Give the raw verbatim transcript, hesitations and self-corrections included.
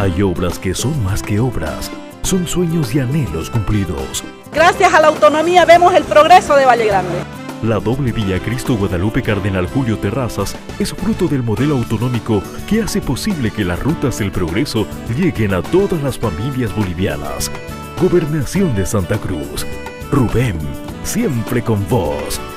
Hay obras que son más que obras, son sueños y anhelos cumplidos. Gracias a la autonomía vemos el progreso de Valle Grande. La doble vía Cristo Guadalupe Cardenal Julio Terrazas es fruto del modelo autonómico que hace posible que las rutas del progreso lleguen a todas las familias bolivianas. Gobernación de Santa Cruz. Rubén, siempre con vos.